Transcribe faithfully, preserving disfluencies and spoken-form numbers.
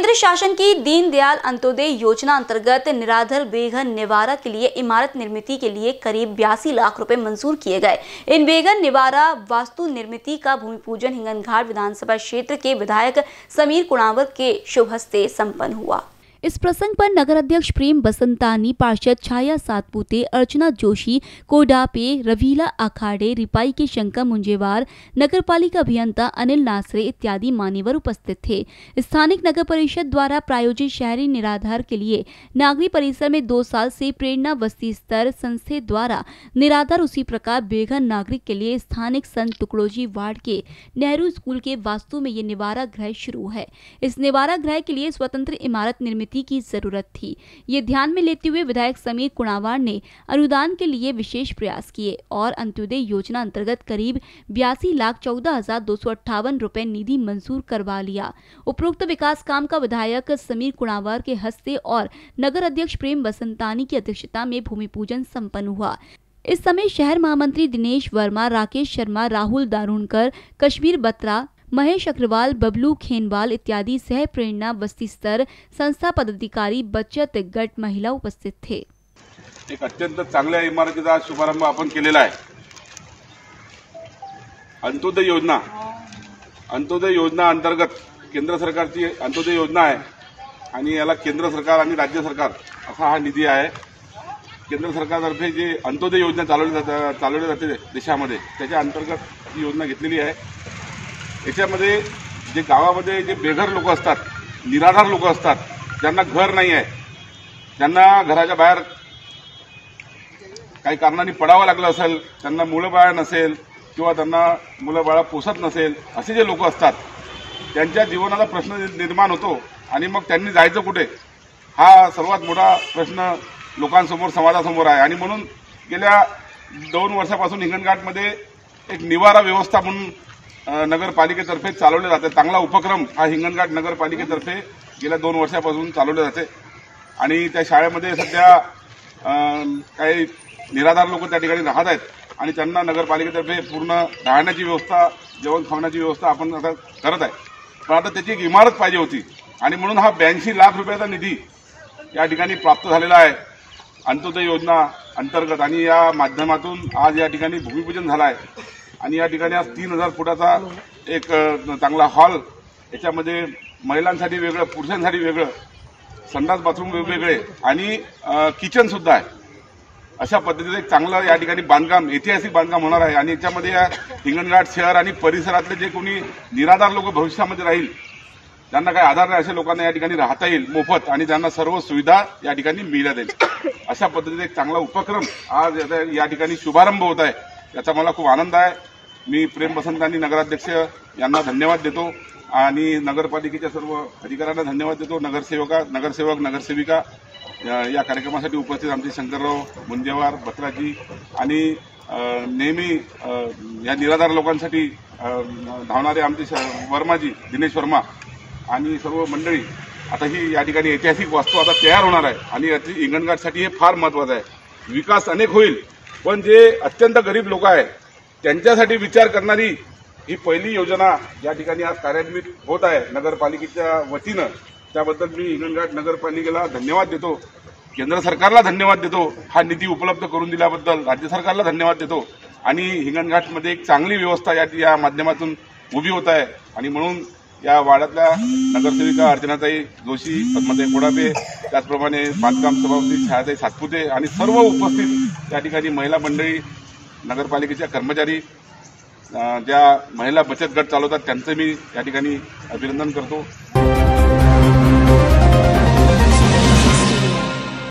केंद्र शासन की दीनदयाल अंत्योदय योजना अंतर्गत निराधार बेघर निवारा के लिए इमारत निर्मित के लिए करीब बयासी लाख रुपए मंजूर किए गए। इन बेघर निवारा वास्तु निर्मित का भूमि पूजन हिंगनघाट विधानसभा क्षेत्र के विधायक समीर कुणावर के शुभ हस्ते संपन्न हुआ। इस प्रसंग पर नगर अध्यक्ष प्रेम बसंतानी, पार्षद छाया सातपुते, अर्चना जोशी, कोडापे, रवीला अखाड़े, रिपाई के शंकर मुंजेवार, नगर पालिका अभियंता अनिल नासरे इत्यादि मान्यवर उपस्थित थे। स्थानिक नगर परिषद द्वारा प्रायोजित शहरी निराधार के लिए नागरी परिसर में दो साल से प्रेरणा बस्ती स्तर संस्थे द्वारा निराधार, उसी प्रकार बेघर नागरिक के लिए स्थानिक संत टुकड़ोजी वार्ड के नेहरू स्कूल के वास्तु में ये निवारा गृह शुरू है। इस निवारा गृह के लिए स्वतंत्र इमारत निर्मित की जरूरत थी। ये ध्यान में लेते हुए विधायक समीर कुणावर ने अनुदान के लिए विशेष प्रयास किए और अंत्योदय योजना अंतर्गत करीब बयासी लाख चौदह हजार दो सौ अट्ठावन रुपए निधि मंजूर करवा लिया। उपरोक्त विकास काम का विधायक समीर कुणावर के हस्ते और नगर अध्यक्ष प्रेम बसंतानी की अध्यक्षता में भूमि पूजन संपन्न हुआ। इस समय शहर महामंत्री दिनेश वर्मा, राकेश शर्मा, राहुल दारुणकर, कश्मीर बत्रा, महेश अग्रवाल, बबलू खेनवाल इत्यादि सह प्रेरणा बस्ती स्तर संस्था पदाधिकारी, बचत गट महिला उपस्थित थे। एक अत्यंत चांगल्या इमारतीचा शुभारंभ आपण केलेला आहे। अंत्योदय योजना अंत्योदय योजना अंतर्गत केंद्र सरकारची अंत्योदय योजना आहे आणि याला केंद्र सरकार आणि राज्य सरकार असा हा निधी आहे। केंद्र सरकारतर्फे जे अंत्योदय योजना चालवली जाते चालवली जाते देशामध्ये, त्याच्या अंतर्गत ही योजना घेतलेली आहे। याच्यामध्ये जे गावामध्ये जे बेघर लोक असतात, निराधार लोक असतात, ज्यांना घर नाही आहे, ज्यांना घराच्या बाहेर काही कारणांनी पडावं लागलं असेल, त्यांना मुलं बाळ नसेल किंवा त्यांना मुलं बाळ पोसत नसेल, असे जे लोक असतात त्यांच्या जीवनाला प्रश्न निर्माण होतो आणि मग त्यांनी जायचं कुठे, हा सर्वात मोठा प्रश्न लोकांसमोर समाजासमोर आहे। आणि म्हणून गेल्या दोन वर्षापासून हिंगणघाटमध्ये एक निवारा व्यवस्था म्हणून नगरपालिकेतर्फे चालवले जाते। चांगला उपक्रम हा हिंगणघाट नगरपालिकेतर्फे गेल्या दोन वर्षापासून चालवले जाते आणि त्या शाळेमध्ये सध्या काही निराधार लोक त्या ठिकाणी राहत आहेत आणि त्यांना नगरपालिकेतर्फे पूर्ण राहण्याची व्यवस्था, जेवण खाण्याची व्यवस्था आपण आता करत आहे। पण आता त्याची एक इमारत पाहिजे होती आणि म्हणून हा ब्याऐंशी लाख रुपयाचा निधी या ठिकाणी प्राप्त झालेला आहे अंत्योदय योजना अंतर्गत आणि या माध्यमातून आज या ठिकाणी भूमिपूजन झालं आहे। आणि या ठिकाणी आज तीन हजार फुटाचा एक चांगला हॉल, याच्यामध्ये महिलांसाठी वेगळं, पुरुषांसाठी वेगळं, संडास बाथरूम वेगवेगळे आणि किचन सुद्धा आहे। अशा पद्धतीचं एक चांगलं या ठिकाणी बांधकाम, ऐतिहासिक बांधकाम होणार आहे आणि याच्यामध्ये या हिंगणघाट शहर आणि परिसरातले जे कोणी निराधार लोक भविष्यामध्ये राहील, ज्यांना काही आधार नाही, अशा लोकांना या ठिकाणी राहता येईल मोफत आणि त्यांना सर्व सुविधा या ठिकाणी मिळल्या जाईल। अशा पद्धतीचा एक चांगला उपक्रम आज या ठिकाणी शुभारंभ होत आहे, याचा मला खूप आनंद आहे। मी प्रेम बसंतानी नगराध्यक्ष यांना धन्यवाद देतो आणि नगरपालिकेच्या सर्व अधिकाऱ्यांना धन्यवाद देतो। नगरसेवका नगरसेवक नगरसेविका या कार्यक्रमासाठी उपस्थित आमचे शंकरराव मुंजेवार, बत्राजी आणि नेहमी या निराधार लोकांसाठी धावणारे आमचे वर्माजी, दिनेश वर्मा आणि सर्व मंडळी। आता ही या ठिकाणी ऐतिहासिक वास्तू आता तयार होणार आहे आणि हिंगणघाटसाठी हे फार महत्त्वाचं आहे। विकास अनेक होईल, पण जे अत्यंत गरीब लोक आहेत त्यांच्यासाठी विचार करणारी ही पहिली योजना या ठिकाणी आज कार्यान्वित होत आहे नगरपालिकेच्या वतीनं। त्याबद्दल मी हिंगणघाट नगरपालिकेला धन्यवाद देतो, केंद्र सरकारला धन्यवाद देतो, हा निधी उपलब्ध करून दिल्याबद्दल राज्य सरकारला धन्यवाद देतो आणि हिंगणघाटमध्ये एक चांगली व्यवस्था या या माध्यमातून उभी होत आहे। आणि म्हणून या वाड्यातल्या नगरसेविका अर्चनाताई जोशी, पद्मताई कोडापे, त्याचप्रमाणे बांधकाम सभापती छायाताई सातपुते आणि सर्व उपस्थित या ठिकाणी महिला मंडळी, नगरपालिकेच्या कर्मचारी, ज्या महिला बचत गट चालवतात त्यांचं मी या ठिकाणी अभिनंदन करतो।